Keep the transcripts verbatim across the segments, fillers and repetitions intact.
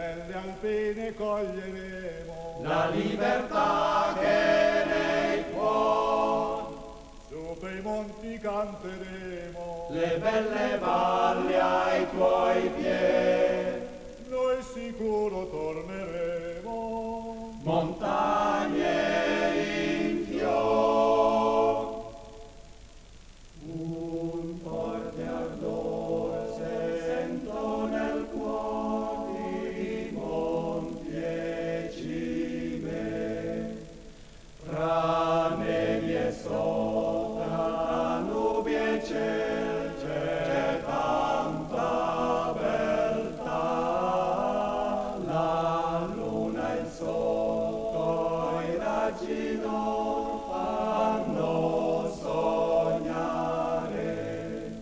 delle alpine coglieremo la libertà che nei cuori, su bei monti canteremo le belle valli ai tuoi piedi, noi sicuro torneremo montagne in fior. Un forte ardor sento nel cuore di monti e cime, fra nevi e sopra nubi e ciel c'è tanta beltà, la luna e il sole i raggi d'or fanno sognare,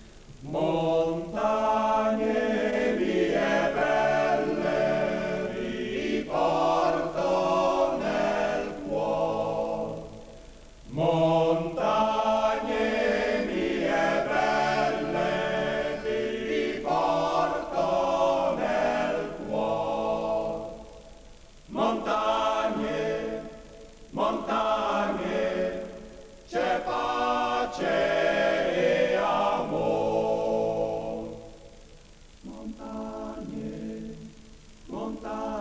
montagne vie belle vi porto nel cuore, montagne mie belle vi porto nel cuore, montagne, montagne, c'è pace e amor, montagne, montagne.